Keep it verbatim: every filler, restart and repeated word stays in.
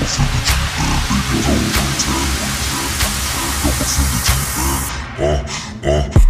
I'ma send it to you, man. Uh, uh.